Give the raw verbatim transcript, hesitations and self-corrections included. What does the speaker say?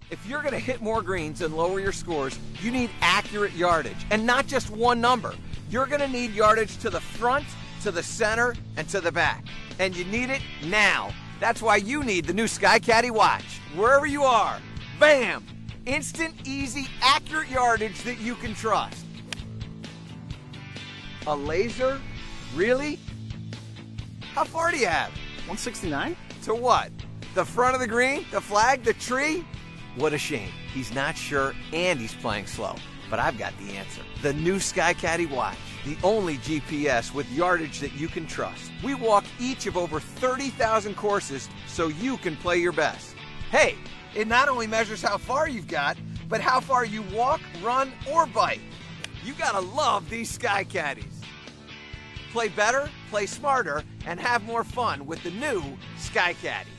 If you're going to hit more greens and lower your scores, you need accurate yardage, and not just one number. You're going to need yardage to the front, to the center, and to the back. And you need it now. That's why you need the new SkyCaddie Watch. Wherever you are, bam! Instant, easy, accurate yardage that you can trust. A laser? Really? How far do you have? one sixty-nine? To what? The front of the green? The flag? The tree? What a shame. He's not sure and he's playing slow. But I've got the answer. The new SkyCaddie Watch. The only G P S with yardage that you can trust. We walk each of over thirty thousand courses so you can play your best. Hey, it not only measures how far you've got, but how far you walk, run, or bike. You gotta love these SkyCaddies. Play better, play smarter, and have more fun with the new SkyCaddie.